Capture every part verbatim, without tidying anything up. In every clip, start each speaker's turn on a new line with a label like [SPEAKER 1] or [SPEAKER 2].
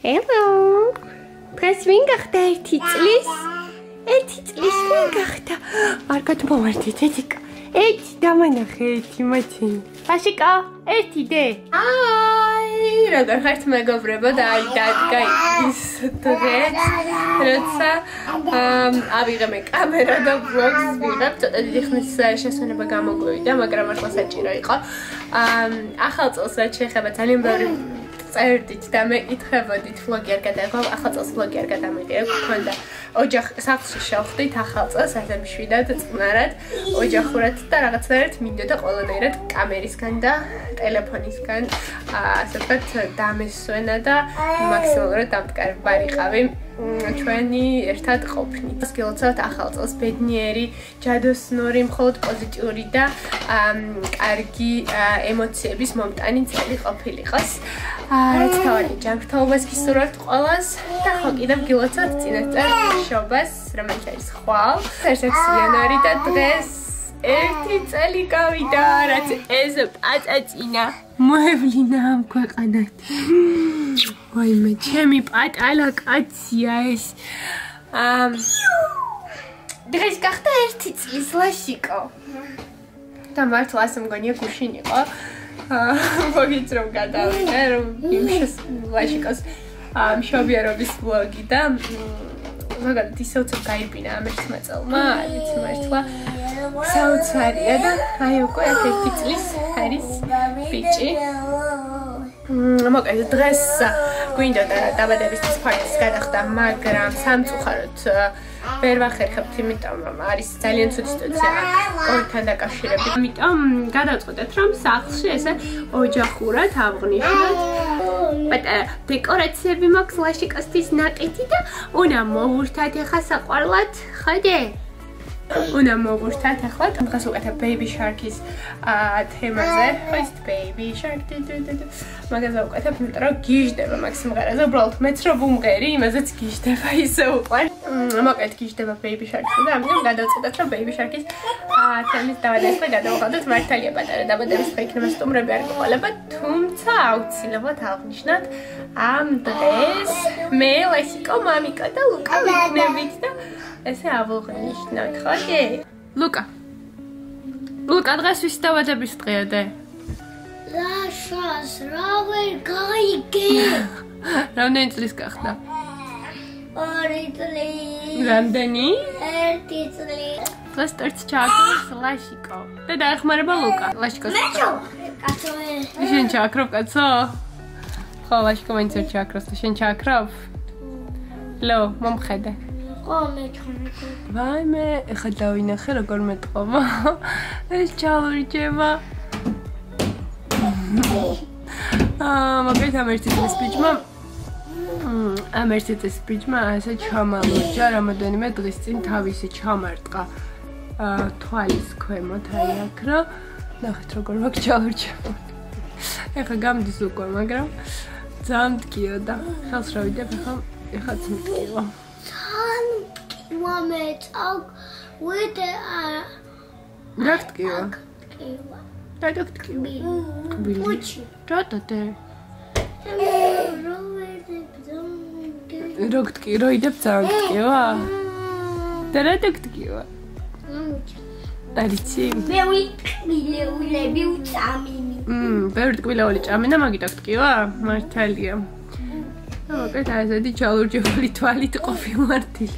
[SPEAKER 1] Hello. Press wing gachta ერთი წლის. ერთი წლის ვინ გახდა? არ გადმოვარდით ეთიკა. ერთი დამანახე ერთი მათი. ბაშიკა, ერთი დე. აი, როგორ ხართ მეგობრებო და აი დადგა ის დღეს, როცა ავიღე მე კამერა და ვლოგს ვიღებ, ცოტა დიდი ხნის შესვენება გამოგვივიდა, მაგრამ ახლა საჭირო იყო. ახალ წელს რაც შეეხება ძალიან ბევრი წერდით და მე ითხოვდით ვლოგი არ გადაიღო, ახალ წელს ვლოგი არ გადამიღე, გქონდა ოჯახ სახლში შევხვდით ახალ წელს, ასე მშვიდად, წყნარად, ოჯახურად და რაღაცნაირად მინდოდა ყველანაირად კამერისგან და ტელეფონისგან, ასე ვთქვათ, დამესვენა და მაქსიმალურად დამტკარებარიყავი ჩვენი ერთად ყოფნით. გილოცავთ ახალ წელს ბედნიერი, ჯადოსნური, მხოლოდ პოზიტიური და კარგი ემოციების მომტანი წელი ყოფილიყოს. რაც თავი ჯანმრთელობას გისურვებთ ყველას და ხო კიდევ გილოცავთ წინასწარ მშობას, რომელიც არის ხვალ. ერთ-ერთი იანვარი და დღეს ერთი წელი გავიდა, რაც ეს პაწაწინა მოევლინა ამ ქვეყანად. ვაიმე, ჩემი პატარა კაცია ეს. დღეს გახდა ერთი წლის ლაშიკო. და მართლა ასე მგონია გუშინ იყო. ვოგიც რომ გადავიდე, რომ იმ ლაშიკოს მშობიარობის ვლოგი და ზოგადად ისე უცებ გაირბინა ამ ერთმა წელმა, არც მართლა საოცარია და აი უკვე ერთი წლის არის ბიჭი. მოკლედ დღეს გვინდოდა დაბადებისთვის ფაქტის გადახდა, მაგრამ სამწუხაროდ ვერ ვახერხებთ, იმიტომ რომ არის ძალიან ცუდი სიტუაცია კოვიდთან დაკავშირებით. ამიტომ გადავწყვეტეთ, რომ სახლში ესე ოჯახურად ავღნიშნოთ. პატარა დეკორაციები მაქვს ლაშიკოსთვის ნაკეთი და უნდა მოვურთათ ახლა საყვარლად, ხოდე? უნდა მოვურთათ ახლა. დღეს უკეთებ Baby Shark-ის თემაზე. ხო ის Baby Shark დუდუდუდუ. მაგაზე უკეთებ, იმიტომ რომ გიჟდება მაგ სიმღერაზე. უბრალოდ მეც რო ვუმღერი, იმაზეც გიჟდება ისე უყვარ. მოკლედ გიჟდება Baby Shark-ი და ამიტომ გადავწყვეტეთ, რომ Baby Shark-ის თემის დავადასტურებთ, გადავღალდეთ. მართალია პატარა დაბადების დღე იქნება სტუმრები არ გყოლება, თუმცა აუცილებლად აღნიშნოთ ამ დღეს მე, ლაშიკო, მამიკა და ლუკა ვიქნებით და ესე ავღნიშნოთ, ხოდე? ლუკა. ლუკა, დღეს ვის დაბადების დღეა დე?
[SPEAKER 2] ლაშას, რა ვერ გაიგე.
[SPEAKER 1] რამდენი წლის გახდა?
[SPEAKER 2] ორი წლის.
[SPEAKER 1] რამდენი?
[SPEAKER 2] ერთი წლის.
[SPEAKER 1] დღეს წერტს ჩააქროს ლაშიკო. და დაეხმარება ლუკა. ლაშიკოს.
[SPEAKER 2] მეჩო. კაცო.
[SPEAKER 1] შენ ჩააქრობ, კაცო? ხო, ლაშიკო მაინც ვერ ჩააქროს და შენ ჩააქრობ? ლო, მომხედე.
[SPEAKER 2] ხო, მეჩხონე.
[SPEAKER 1] ვაიმე, ეხლა დავინახე როგორ მეტყობა. ეს ჩალურჯება. აა, მაგით ამ ერთი წლის ბიჭმა ამ ერთი წლის ბიჭმა ასე ჩამალურჯა, რამოდენიმე დღის წინ თავისი ჩამარტყა თვალის ქვემოთ, აი აქ რა. ნახეთ როგორ მაგ ჩალურჯება. ეხლა გამდის უკვე, მაგრამ ძალიან მткиო და ხელს რა ვიდებ, ეხლა ეხაც მткиო.
[SPEAKER 2] Mame, talk with the
[SPEAKER 1] რა გткиო?
[SPEAKER 2] Kiwa.
[SPEAKER 1] რა გткиო? ბილი. რატოდე? რა გткиო? რა იდებ ძალიან გткиო? და რა გткиო? არიცი.
[SPEAKER 2] მე ვიყვილეულები უწამინი.
[SPEAKER 1] მმ, ბევრი ტკბილეული ჭამინა, მაგით გткиო? მართალია. მოკლედ ასეთი ჩალურჯებული თვალით ყოფილმართილი.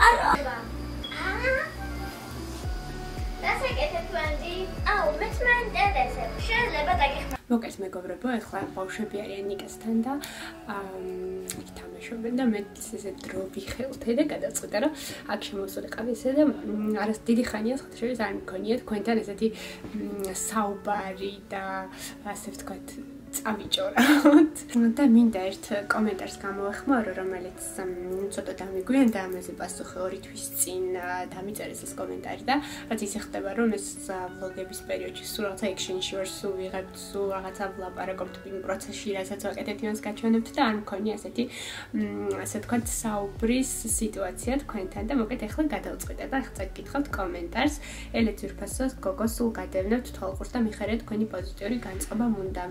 [SPEAKER 1] მოკლედ მეგობრებო, ახლა ბავშვები არიან ნიკასთან და იქ თამაშობენ და მე ესე დრო ვიხელთე და გადავწყვიტე, რომ აქ შემოსულიყავი ესე და არას დიდი ხანია სხვათაშორის არ მქონია თქვენთან ესეთი საუბარი და ასე ვთქვათ წავიჭორავთ. და მინდა ერთ კომენტარს გამოვეხმარო, რომელიც ცოტა დამიგვიანდა ამაზე პასუხი ორი თვის წინ დამიწერეს ეს კომენტარი და რაც ისე ხდება, რომ ეს ვლოგების პერიოდში სულ რაღაცა ექშენში ვარ, სულ ვიღებთ, სულ რაღაცა ვლაპარაკობთ იმ პროცესში, რასაც ვაკეთებთ, იმას გაჩვენებთ და არ მქონია ასეთი ასე ვთქვათ საუბრის სიტუაცია თქვენთან და მოკლედ ახლა გადავწყვიტე და ახლა გითხავთ კომენტარს. ელე ძვირფასოს გოგო სულ გადავნებთ თვალყურს და მიხარია თქვენი პოზიტიური განწყობა მუნდა. მინდა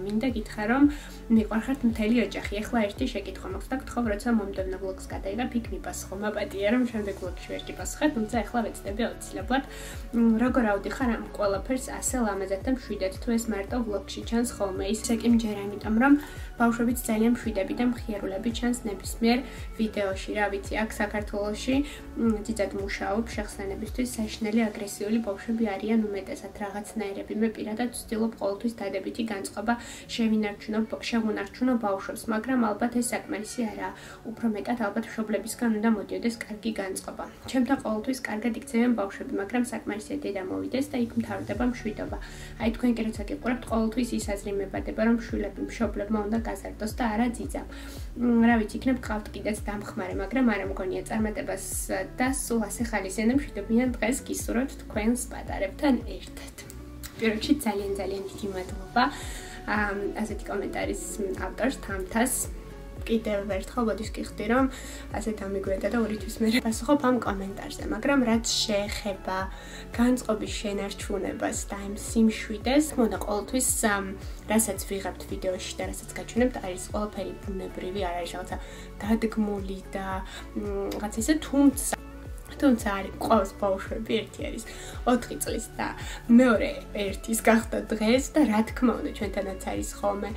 [SPEAKER 1] მოგკითხა რომ მიყვარხართ მთელი ოჯახი. ეხლა ერთი შეკითხვა მაქვს და გთხოვ როცა მომდევნო ვლოგს გადაიღებ იქ მიპასუხო. მაპატია რომ შემდეგ ვლოგში ვერ გიპასუხებ, თუმცა ეხლა ვეცდები აუცილებლად. როგორ ავდიხარ ამ ყველაფერს ასე ლამაზად და მშვიდად თუ ეს მარტო ვლოგში ჩანს ხოლმე. ისე კი მჯერა, იმიტომ რომ ბავშვებიც ძალიან მშვიდები და მხიარულები ჩანს ნებისმიერ ვიდეოში, რა ვიცი, აქ საქართველოში ძიძად მუშაობ შეხსენებისთვის საშინელი აგრესიული ბავშვები არიან უმეტესად რაღაცნაირები. მე პირადად ვცდილობ ყოველთვის დადებითი განწყობა შევინარჩუნო შევუნარჩუნო ბავშვებს, მაგრამ ალბათ ეს საკმარისი არაა. უფრო მეტად ალბათ მშობლებისგან უნდა მოდიოდეს კარგი განწყობა. ჩემთან ყოველთვის კარგად იქცევიან ბავშვები, მაგრამ საკმარისად დედა მოვიდეს და იქ მთავრდება მშვიდობა. აი თქვენ კი როცა გიყურებთ, ყოველთვის ის აზრი მებადება, რომ შვილები მშობლებმა უნდა გაზარდოს და არა ძიძამ. რა ვიცი, იქნებ ყავთ კიდეც დამხმარე, მაგრამ არ მგონია წარმატებას და სულ ასე ხალისიან და მშვიდობიან დღეს გისურვებთ თქვენს პატარებთან ერთად. პირველ რიგში ძალიან ძალიან დიდი მადლობა ასეთი კომენტარის ავტორს თამთას. კიდევ ერთხელ მოდის გიხდი რომ ასე დამიგვედა და ორი თვის მერე პასუხობ ამ კომენტარზე, მაგრამ რაც შეეხება განწყობის შენარჩუნებას და იმ სიმშვიდეს, მოდა ყოველთვის რასაც ვიღებთ ვიდეოში და რასაც გაჩვენებთ, არის ყველაფერი ბუნებრივი, არ არის რაღაცა დადგმული და რაღაც ისე, თუმცა თუმცა არის ყავს ბავშვები, ერთი არის ოთხი წლის და მეორე ერთის გახდა დღეს და რა თქმა უნდა ჩვენთანაც არის ხოლმე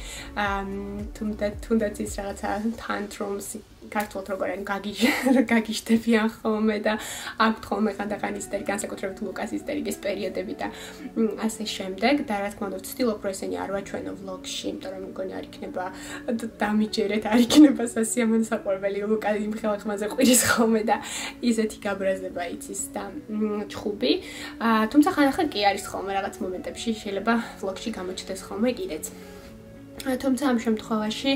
[SPEAKER 1] თუნდაც თუნდაც ის რაღაცა tantrums ქართულად როგორ არის გაგიშდებიან ხოლმე და აქვთ ხოლმე ხანდახან ისტერი, განსაკუთრებით ლუკას ისტერიკის პერიოდები და ასე შემდეგ და რა თქმა უნდა ვცდილობ რომ ესენი არ ვაჩვენო ვლოგში, იმიტომ რომ მგონი არ იქნება დამიჯერეთ, არ იქნება სასიამოვნო საყვარელი ლუკა იმ ხელახმაზე ყვირის ხოლმე და ისეთი გაბრაზება იცის და ჩხუბი. თუმცა ხანდახან კი არის ხოლმე რაღაც მომენტებში შეიძლება ვლოგში გამოჩნდეს ხოლმე კიდეც. თუმცა ამ შემთხვევაში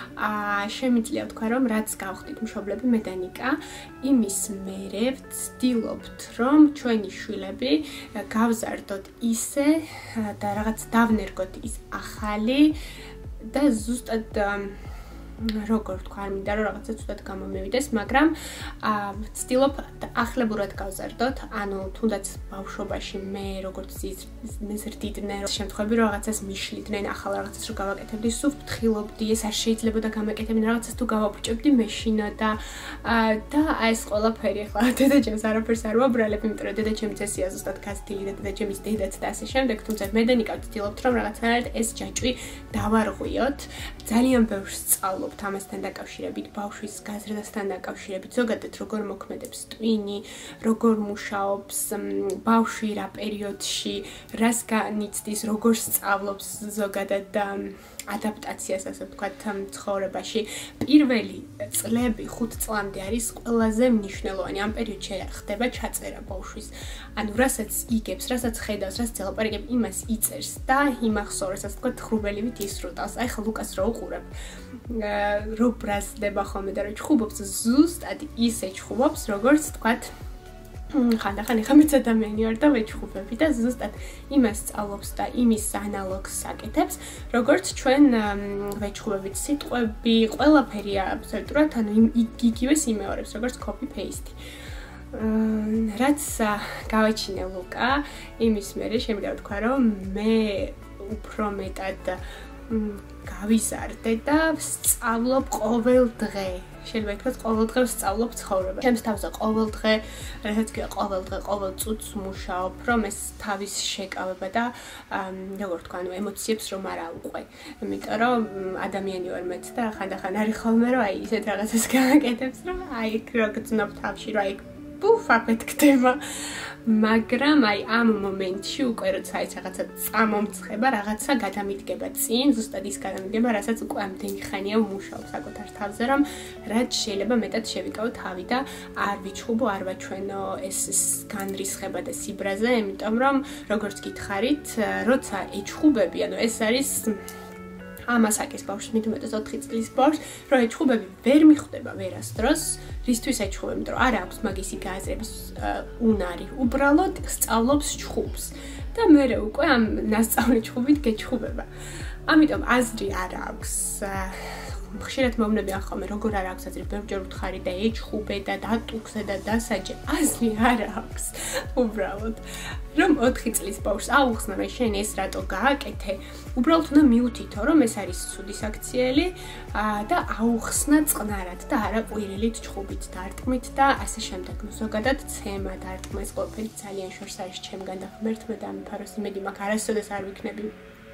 [SPEAKER 1] შემიძლია ვთქვა რომ რაც გავხდით მშობლები მე და ნიკა, იმის მერე ვცდილობთ რომ ჩვენი შვილები გავზარდოთ ისე და რაღაც დავნერგოთ ის ახალი და ზუსტად როგორ ვთქვა, არ მინდა რომ რაღაცა ცუდად გამომივიდეს, მაგრამ ვცდილობ ახლებურად გავზარდოთ, ანუ თუნდაც ბავშვობაში მე როგორც მეზრდიდნენ შემთხვევები რომ რაღაცას მიშლიდნენ, ახალ რაღაცას რომ გავაკეთებდი, სულ ვფრთხილობდი, ეს არ შეიძლებოდა გამაკეთებინა, რაღაცას თუ გავაფუჭებდი მეშინა და და ეს ყველაფერი ახლა დედაჩემს არაფერს არ ვაბრალებ, იმიტომ რომ დედაჩემი წესია ზუსტად გაზრდილი და დედაჩემის დედაც და ასე შემდეგ, თუმცა მე და ნიკა ვცდილობთ რომ რაღაცნაირად ეს ჯაჭვი დავარღვიოთ, ძალიან ბევრს სწავლობ ამასთან დაკავშირებით, ბავშვის გაზრდასთან დაკავშირებით, ზოგადად როგორ მოქმედებს ტვინი, როგორ მუშაობს ბავშვი რა პერიოდში, რას განიცდის, როგორ სწავლობს ზოგადად ადაპტაციას, ასე ვთქვათ, ცხოვრებაში. პირველი წლები ხუთ წლამდე არის ყველაზე მნიშვნელოვანი. ამ პერიოდში ხდება ჩაწერა ბავშვის. ანუ რასაც იგებს, რასაც ხედავს, რასაც ელაპარაკებს, იმას იწერს და იმახსოვრს, ასე ვთქვათ, ხრუბელივით ისრუტავს. აი ხა ლუკას რო უყურებ, რო ბრაზდება ხოლმე და რო ჩხუბობს, ზუსტად ისე ჩხუბობს, როგორც ვთქვათ, ხანდახან ეხა მეც ადამიანი ვარ და ვეჩხუბები და ზუსტად იმას სწავლობს და იმის ანალოგს აკეთებს, როგორც ჩვენ ვეჩხუბებით სიტყვები, ყველაფერი აბსოლუტურად, ანუ იგივეს იმეორებს, როგორც copy paste. რაც გავაჩინე ლუკა, იმის მერე შემიძლია ვთქვა, რომ მე უფრო მეტად გავიზარდე და ვსწავლობ ყოველ დღე. შეიძლება ითქვას ყოველ დღე ვსწავლობ ცხოვრება. ჩემს თავზე ყოველ დღე, რასაც ქვია ყოველ დღე, ყოველ წუთს მუშაობ, რომ ეს თავის შეკავება და როგორ ვთქვა, ანუ ემოციებს რომ არ აუყვე. იმიტომ რომ ადამიანი ვარ მეც და ხანდახან არის ხოლმე რომ აი ისეთ რაღაცას გააკეთებს, რომ აი რო გძნობ თავში, რომ აი პუფ აფეთქდება. მაგრამ აი ამ მომენტში უკვე როცა ის რაღაცა წამომცხება, რაღაცა გადამიდგება წინ, ზუსტად ის გადამიდგება, რასაც უკვე ამდენი ხანია ვმუშაობ საკუთარ თავზე, რომ რაც შეიძლება მეტად შევიკავო თავი და არ ვიჩხუბო, არ ვაჩვენო ეს განრისხება და სიბრაზე, იმიტომ რომ როგორც გითხარით, როცა ეჩხუბები, ანუ ეს არის ამას აკეთებს ბავშვს, მით უმეტეს ოთხი წლის ბავშვს, რომ ეჩხუბები ვერ მიხვდება ვერასდროს, რისთვის ეჩხუბები, იმიტომ რომ არ აქვს მაგისი გააზრების უნარი, უბრალოდ სწავლობს ჩხუბს და მერე უკვე ამ ნასწავლი ჩხუბით გეჩხუბება. ამიტომ აზრი არ აქვს ხშირად მომნებიან ხოლმე როგორ არ აქვს აზრი ბევრჯერ უთხარი და ეჩხუბე და დატუქსე და დასაჯე აზრი არ აქვს უბრალოდ რომ ოთხი წლის ბავშვს აუხსნა რომ შენ ეს რატო გააკეთე უბრალოდ უნდა მიუთითო რომ ეს არის ცუდი საქციელი და აუხსნა წყნარად და არა ყვირილით ჩხუბით დარტყმით და ასე შემდეგ ნუ ზოგადად ცემა დარტყმა ეს ყველაფერი ძალიან შორს არის ჩემგან და ღმერთმა დამიფაროს იმედი მაქვს არასოდეს არ ვიქნები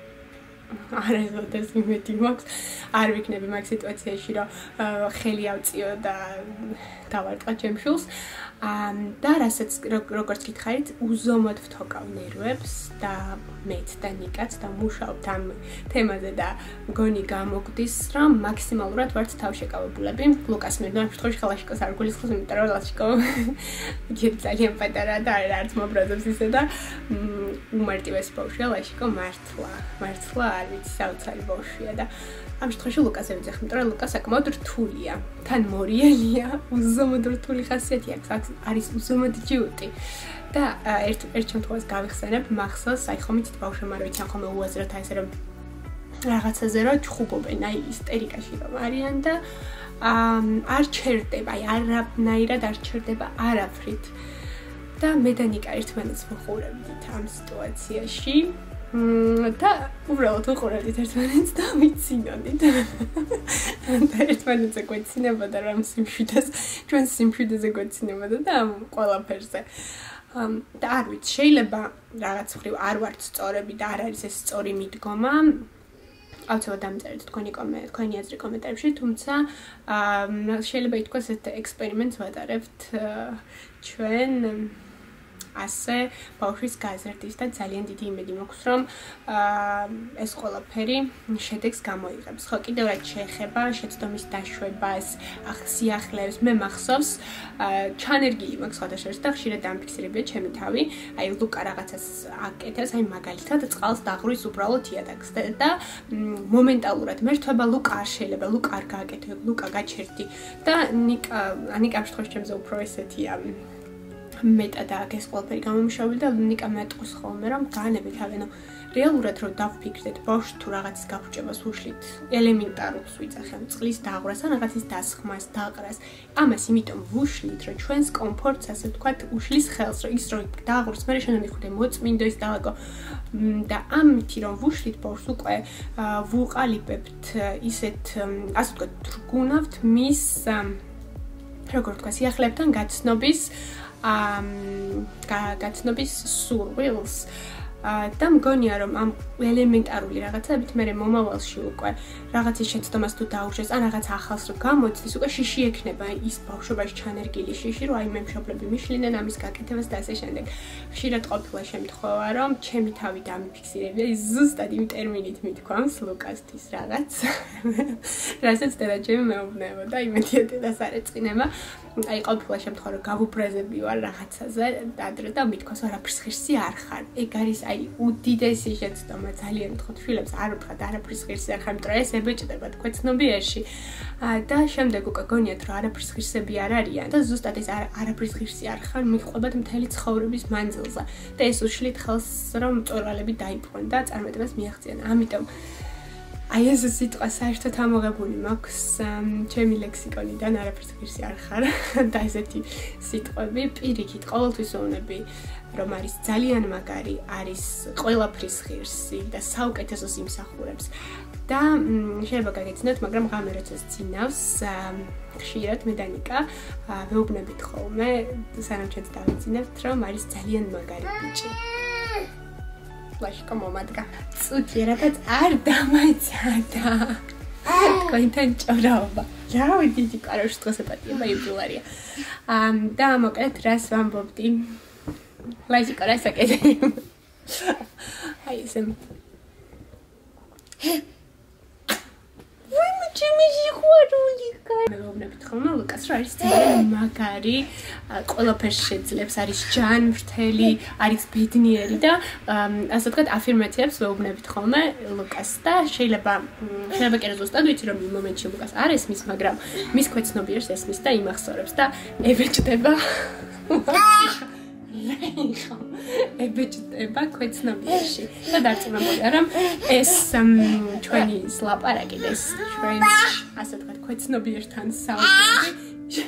[SPEAKER 1] არასოდეს იმედი მაქვს არ ვიქნები მაგ სიტუაციაში რომ ხელი ავწიო და დავარტყა ჩემ შულს და რასაც როგორც გითხარით უზომოდ ვთოკავ ნერვებს და მეც და ნიკაც და მუშაობთ ამ თემაზე და მგონი გამოგვდის რომ მაქსიმალურად ვართ თავშეკავებულები ლუკას მე ამ შემთხვევაში ხალაშიკოს არ გულისხმობს იმიტომ რომ ლაშიკო იგი ძალიან პატარა და არც მობრაზებს ისე და უმარტივეს ბავშვია ლაშიკო მართლა მართლა არ ვიცი საოცარი ბავშვია და ამ შემთხვევაში ლუკას ევიძახ იმიტომ რომ ლუკა საკმაოდ რთულია თან მორიელია უზომოდ რთული ხასიათი აქვს არის უზომოდ ჯიუტი და ერთ ერთ შემთხვევას გავიხსენებ მახსოვს აი ხომ იცით ბავშვებმა რო იციან ხოლმე უაზრად აი ესე რომ რაღაცაზე რო ჩხუბობენ აი ისტერიკაში რომ არიან და არ ჩერდება აი არანაირად არ ჩერდება არაფრით და მე და ნიკა ერთმანეთს ვუყურებდით ამ სიტუაციაში და უბრალოდ ვუყურებდით ერთმანეთს და ვიცინოდით და ერთმანეთზე გვეცინებოდა რომ სიმშვიდეს ჩვენ სიმშვიდეზე გვეცინებოდა და ამ ყველაფერზე და არ ვიცი შეიძლება რაღაც მხრივ არ ვართ სწორები და არ არის ეს სწორი მიდგომა აუცილებლად დამწერეთ თქვენი კომენტარი თქვენი აზრი კომენტარებში თუმცა შეიძლება ითქვას ეს ექსპერიმენტს ვატარებთ ჩვენ ასე ბავშვის გაზრდის და ძალიან დიდი იმედი მაქვს რომ ეს ყველაფერი შედეგს გამოიღებს. ხო, კიდევ რაც შეეხება შეცდომის დაშვებას, სიახლეებს, მე მახსოვს ჩანერგილი მაქვს სხვადასხვა და ხშირად დამფიქსირებია ჩემი თავი. აი ლუკა რაღაცას აკეთებს, აი მაგალითად წყალს დაღურის უბრალოდ იატაკს და მომენტალურად მერთვება ლუკა არ შეიძლება, ლუკა არ გააკეთე, ლუკა გაჩერდი და ნიკა ნიკა ამ შემთხვევაში ჩემზე უფრო ესეთია მეტად აქ ეს ყველაფერი გამომშოვილი და ნიკა მეტყვის ხოლმე რომ განებით ავენო რეალურად რომ დავფიქრდეთ ბავშვს თუ რაღაცის გაბრჭებას უშლით ელემენტარულს ვიძახებ წყლის დაღვრას ან რაღაცის დასხმას დაყრას ამას იმიტომ ვუშლით რომ ჩვენს კომფორტს ასე ვთქვათ უშლის ხელს რომ ის რომ დაღვრს მე შენ მიხვდე მოწმინდო ის დაალაგო და ამითი რომ ვუშლით ბავშვს უკვე ვუყალიბებთ ისეთ ასე ვთქვათ თრგუნავთ მის როგორ ვთქვა სიახლეებთან გაცნობის გაცნობის სურვილს და მგონია რომ ამ ელემენტარული რაღაცებით მე მომავალში უკვე რაღაცის შეცდომას თუ დაუშვეს ან რაღაც ახალს რო გამოცდის უკვე შიში ექნება ის ბავშვობაში ჩანერგილი შიში რომ აი მე მშობლები მიშლინენ ამის გაკეთებას და ასე შემდეგ ხშირად ყოფილა შემთხვევა რომ ჩემი თავი დამიფიქსირებია ის ზუსტად იმ ტერმინით მithქვამს ლუკასთვის რაღაც რასაც დედაჩემი მეუბნებოდა იმედია დედას არ ეწყინება აი ყოფილა შემთხვევა რომ გავუბრაზები ვარ რაღაცაზე ადრე და მithქვას არაფრის ღირსი არ ხარ ეგ არის აი უდიდესი შეცდომა ძალიან ვთქვათ შვილებს არ ვთქვათ არაფრის ღირსი არ ხარ იმიტომ რომ ეს ებეჭდება თქვენ ცნობიერში და შემდეგ უკვე გონიათ რომ არაფრის ღირსები არ არიან და ზუსტად ეს არაფრის ღირსი არ ხარ მიყვებათ მთელი ცხოვრების მანძილზე და ეს უშლით ხელს რომ მწვერვალები დაიპყრონ და წარმატებას მიაღწიონ ამიტომ აი ეს სიტყვა საერთოდ ამოღებული მაქვს ჩემი ლექსიკონიდან არაფრის ღირსი არ ხარ და ესეთი სიტყვები პირიქით ყოველთვის ვუნები რომ არის ძალიან მაგარი არის ყველაფრის ღირსი და საუკეთესოს იმსახურებს და შეიძლება გაგეცნოთ მაგრამ ღამე როცა წინავს ხშირად მე და ნიკა ვეუბნებით ხოლმე სანამ ჩვენც დავიძინებთ რომ არის ძალიან მაგარი ბიჭი ლაშიკო მომადგა წუთი რატაც არ დამაიცადა თქვენთან ჭორაობა რავი დიდი კაროშ დღეს ეპატიება იუბილარია და მოკლედ რას ვამბობდი ლაშიკო რას აკეთე აი ესე ვაი ჩემი ჟიხვარული კარი მეუბნებით ხოლმე ლუკას რომ არის ძალიან მაგარი ყველაფერს შეძლებს არის ჯანმრთელი არის ბედნიერი და ასე ვთქვათ აფირმაციებს მეუბნებით ხოლმე ლუკას და შეიძლება შეიძლება კი ზუსტად ვიცი რომ იმ მომენტში ლუკას არ ესმის მაგრამ მის ქვეცნობიერს ესმის და იმახსოვრებს და ებეჭდება ებეჭდება ქვეცნობიერში და დარწმუნებული რომ ეს ჩვენი ლაპარაკი და ეს ჩვენ ასე ვთქვათ ქვეცნობიერთან საუბრები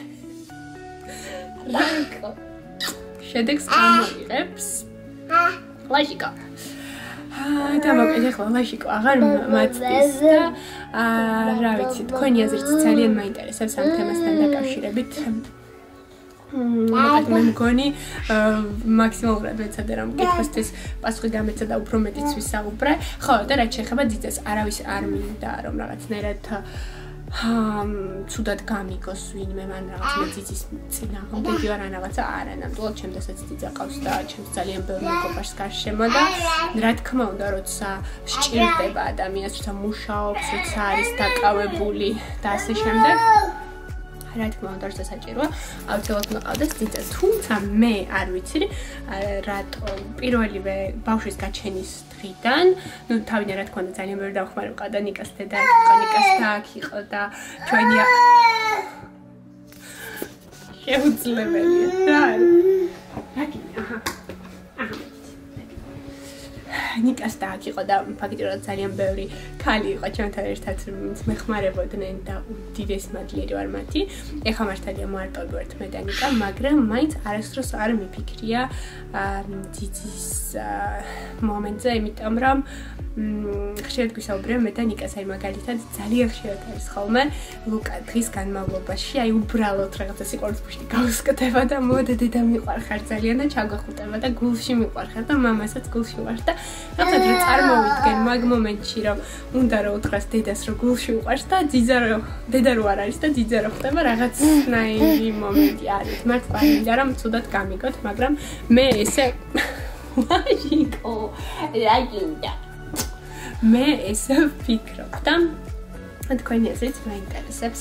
[SPEAKER 1] ლაიკო შედეგს გამოიღებს ლაიშიკა აა და მოგეთ ახლა ლაიშიკო აღარ მაწდის და აა რა ვიცი თქვენი აზრით ძალიან მაინტერესებს ამ თემასთან დაკავშირებით მოგეთ მე მგონი მაქსიმალურად ვეცადე რომ კითხვისთვის პასუხი გამეცა და უფრო მეტიც ვისაუბრე ხო და რაც შეეხება ძიძას არავის არ მინდა რომ რაღაცნაირად ჰამ ცუდად გამიგოს ვინმე მან რაღაც მე ძიძის წინააღმდეგი ვარ ან რაღაცა არა ნამდვილად ჩემთასაც ძიძა ყავს და ჩემს ძალიან ბევრი მეგობარს გარშემო და რა თქმა უნდა როცა სჭირდება ადამიანს როცა მუშაობს როცა არის დაკავებული და ასე შემდეგ რა თქმა უნდა როცა საჭიროა აუცილებლად მყავდეს ძიძა თუმცა მე არ ვიცი რატო პირველივე ბავშვის გაჩენის დღიდან ნუ თავიდან რა თქმა უნდა ძალიან ბევრი დავხმარე ვყავდა ნიკას დედა იყო ნიკას და აქ იყო და ჩვენი შეუძლებელია რა რაკინი აჰა აჰა ნიკას და აქ იყო და ფაქტიურად ძალიან ბევრი ქალი იყო ჩვენთან ერთად მეხმარებოდნენ და უდიდეს მადლიერი ვარ მათი ეხლა მართალია მარტოები ვართ მე და ნიკა მაგრამ მაინც არასდროს არ მიფიქრია ძიძის მომენტზე იმიტომ რომ ხშირად გვისაუბრია მე და ნიკას აი მაგალითად ძალიან ხშირად არის ხოლმე ლუკა დღის განმავლობაში აი უბრალოდ რაღაცა სიყვარულის ფუშტი გავსკდება და მოდე დედა მიყვარხარ ძალიან და ჩაგვეხუტება და გულში მიყვარხარ და მამასაც გულში ვარ და რაღაცა რო წარმოვიდგენ მაგ მომენტში რომ უნდა რომ უთხრას დედას რომ გულში უყვარს და ძიძა რომ დედა რო არ არის და ძიძა რო ხდება რაღაცნაირი მომენტი არის მართლა მინდა რომ ცუდად გამიგოთ მაგრამ მე ესე ვაჟიკო ლაგინდა მე ესე ვფიქრობ და თქვენი აზრით მაინტერესებს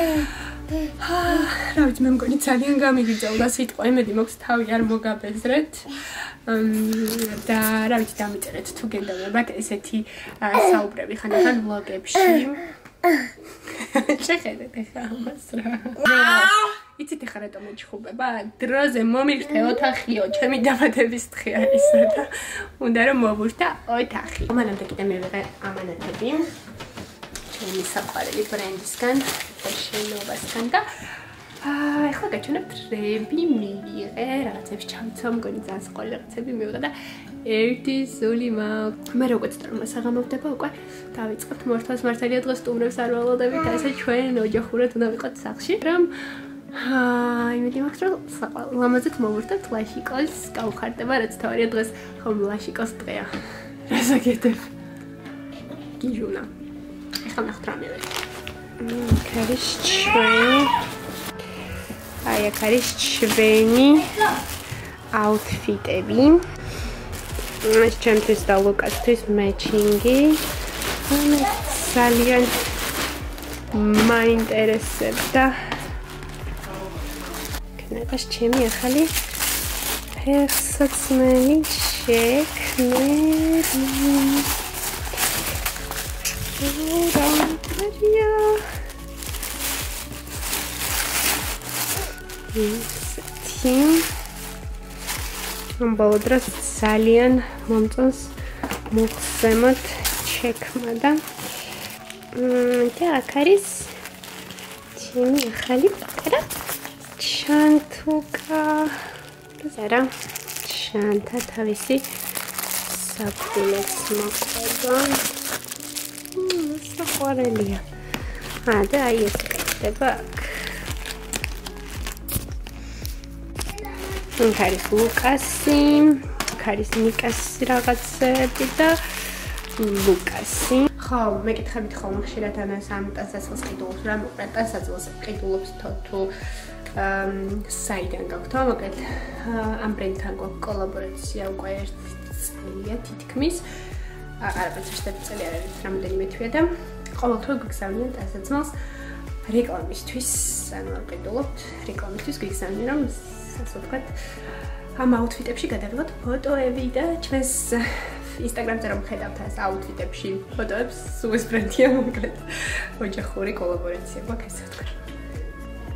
[SPEAKER 1] რა ვიცი მე მგონი ძალიან გამიგიძავდა სიტყვა იმედი მოქვს თავი არ მოგაბეზრეთ და რა ვიცი დამიწერეთ თუ გენდობებათ ესეთი საუბრები ხანდახან ვლოგებში შეხედეთ ახლა ამას რა იცით ახლა რატომ მეჩხუბება დროზე მომირთე ოთახიო ჩემი დაბადების დღე არის და უნდა რომ მოვურთა ოთახი მანამდე კიდე მივიღე ამანათები ჩემი საყვარელი ბრენდისგან შენობასგან და აა ახლა გაჩვენებთ რები მივიღე რაღაცებს ჩავიცო მგონი ძალიან საყვარელი რაღაცები მივიღე და ერთი სული მაქვს მე როგორც ტრომა საღამოვდება უკვე დავიწყებთ მართლაც მართალია დღეს სტუმრებს არ ვალოდებით ასე ჩვენ ოჯახურად უნდა ვიყოთ სახლში რომ აა იმედი მაქვს რომ ლამაზად მოვურთებთ ლაშიკოს გავხარდება რაც თავარია დღეს ხომ ლაშიკოს დღეა რასაკეთებ გიჟუნა ეხლა ნახოთ რა მივიღე აქ არის ჩვენი აი აქ არის ჩვენი აუთფიტები ეს ჩემთვის და ლუკასთვის მეჩინგი ძალიან მაინტერესებდა კნებას ჩემი ახალი ფეხსაცმელი შექმნები Maria. Team. Ambodras ძალიან მომწონს მოხსემოთ შექმნა და და აქ არის ჩემი ახალი პატარა ჩანთუკა და ზარა ჩანთა თავისი საფულეს მოყვება საყვარელია ა და აი ეს ხდება აქ არის ლუკასი აქ არის ნიკასი რაღაცები და ლუკასი ხო მეკითხებით ხოლმე ხშირად ამას ამ ტანსაცმელს ყიდულობს რა მოკლედ ტანსაცმელს ყიდულობს თუ საიდან გაქვთ მოკლედ ამ ბრენდთან გვაქვს კოლაბორაცია უკვე ერთი წელია თითქმის არაფერს შეშტები წელი არ არის რამდენიმე თვეა და ყოველთვის გვიგზავნიან ტანსაცმელს რეკლამისთვის ანუ არ ყიდულობთ რეკლამისთვის გვიგზავნიან რომ ასე ვთქვათ ამ აუთფიტებში გადავიღოთ ფოტოები და ჩვენს Instagram-ზე რომ ხედავთ ეს აუთფიტებში ფოტოებს სულ ეს ბრენდია მოკლედ ოჯახური კოლაბორაცია გვაქვს ესე ვთქვათ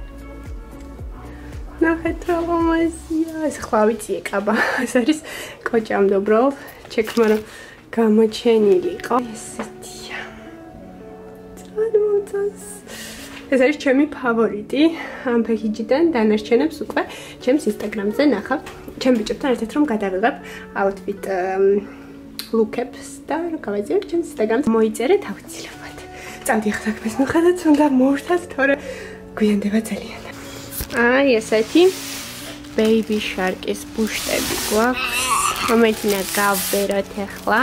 [SPEAKER 1] ნახეთ რა ლამაზია ეს ხლა ვიცი ეკაბა ეს არის ხო ჭამდობრობ ჩექმა რომ გამოჩენილიყო ესეთია წარმოწას ეს არის ჩემი ფავორიტი ამ ფექიჯიდან დანარჩენებს უკვე ჩემს ინსტაგრამზე ნახავთ ჩემ ბიჭებთან ერთად რომ გადავიღებ აუთფიტ ლუკებს და გავაზიარებ ჩემს ინსტაგრამზე მოიწერეთ აუცილებლად წავდი ახლა საქმეს მოხადაც უნდა მოვშთათ თორე გვიანდება ძალიან აი ესეთი baby shark-ის ბუშტები გვაქვს რომელთინა გავბეროთ ახლა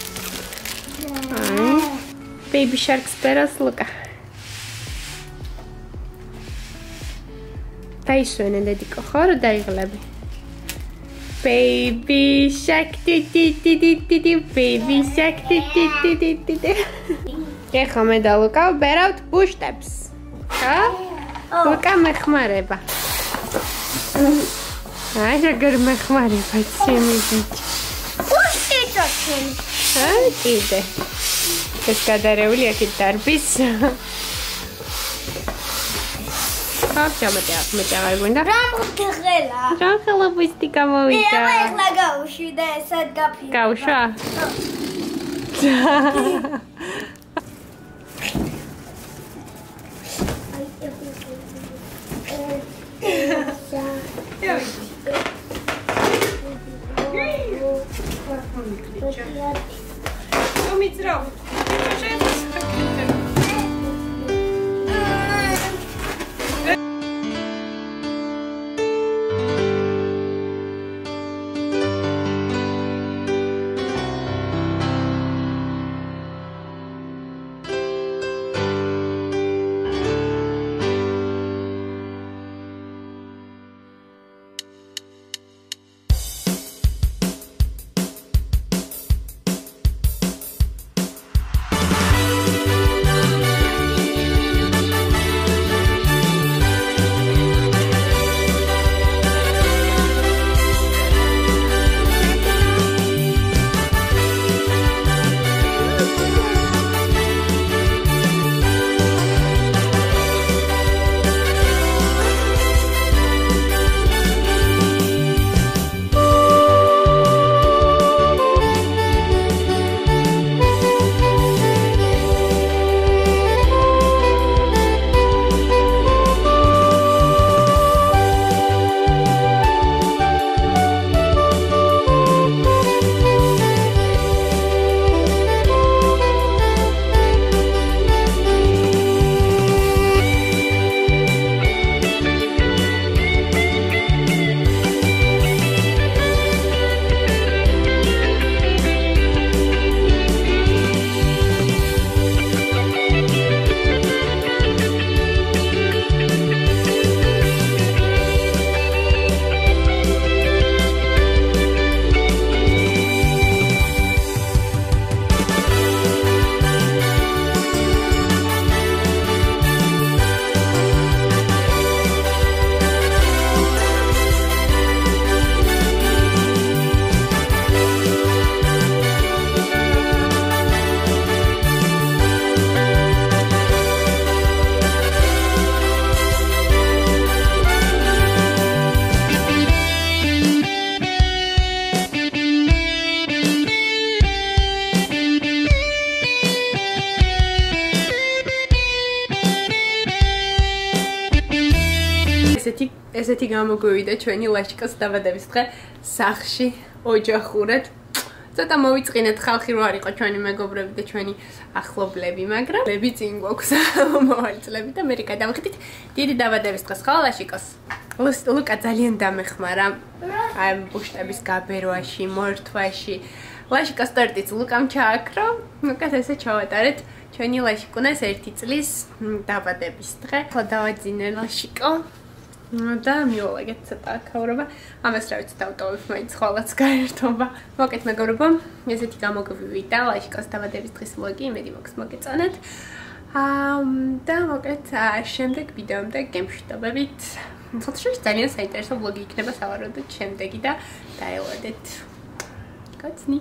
[SPEAKER 1] აი baby shark-ს ბეროს ლუკა დაისვენე დედიკო ხო რა დაიღლები baby shark di di di di di di baby shark di di di di di di ეხლა მე და ლუკა ვბერავთ ბუშტებს ხა ლუკა მეხმარება აი როგორ მეხმარება ჩემი ბიჭი
[SPEAKER 2] უშტი ჩოჩენ
[SPEAKER 1] აი კიდე ეს გადარეული აქეთ დარბის Აბჭამატე აბჭამატე აღარ გვინდა
[SPEAKER 2] რა მოგღელა
[SPEAKER 1] რა ხელა ბუსტი გამოვიდა
[SPEAKER 2] მე ახლა გავუშვი და ესად გაფი
[SPEAKER 1] გავუშვა ესეთი ესეთი გამოგვივიდა ჩვენი ლაშკოს დაბადების დღე სახლში ოჯახურად ცოტა მოვიწყინეთ ხალხი რო არ იყო ჩვენი მეგობრები და ჩვენი ახლობლები მაგრამ ლები წინ გვაქვს მოვალწლები და მე გადავხდით დიდი დაბადების დღეს ხო ლაშკოს ლუკა ძალიან დამეხმარა აი ბუშტების გაბერვაში მორთვაში ლაშკოს ტორტიც ლუკამ ჩააქრო ლუკას ესე ჩავატარეთ ჩვენი ლაშკუნას ერთი წლის დაბადების დღე ხო დავაძინე ლაშკო და მიულაგეთ ცოტა ქაურობა ამას რა ვიცი დავტოვებ მაინც ხოლაც გაერთობა მოკეთ მეგობრებო ესეთი გამოგვივიდა ლაშკოს დაბადების დღის ვლოგი იმედი მაქვს მოგეწონათ და მოკეთ შემდეგ ვიდეომდე გემშვიდობებით ფოტოშოპში ძალიან საინტერესო ვლოგი იქნება სავარაუდოდ შემდეგი და დაელოდეთ კაცნი